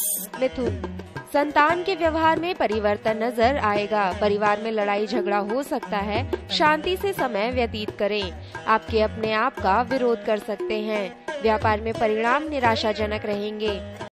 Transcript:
मिथुन, संतान के व्यवहार में परिवर्तन नजर आएगा। परिवार में लड़ाई झगड़ा हो सकता है। शांति से समय व्यतीत करें। आपके अपने आप का विरोध कर सकते हैं। व्यापार में परिणाम निराशाजनक रहेंगे।